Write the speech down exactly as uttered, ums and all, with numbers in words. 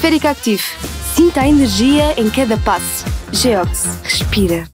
Spherica Actif. Sinta a energia em cada passo. Geox. Respira.